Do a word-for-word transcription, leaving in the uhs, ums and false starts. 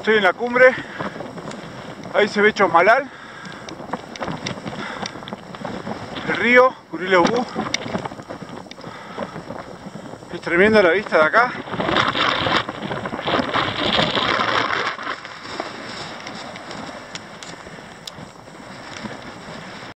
Estoy en la cumbre. Ahí se ve Chosmalal, el río Curillo. Es tremenda la vista de acá.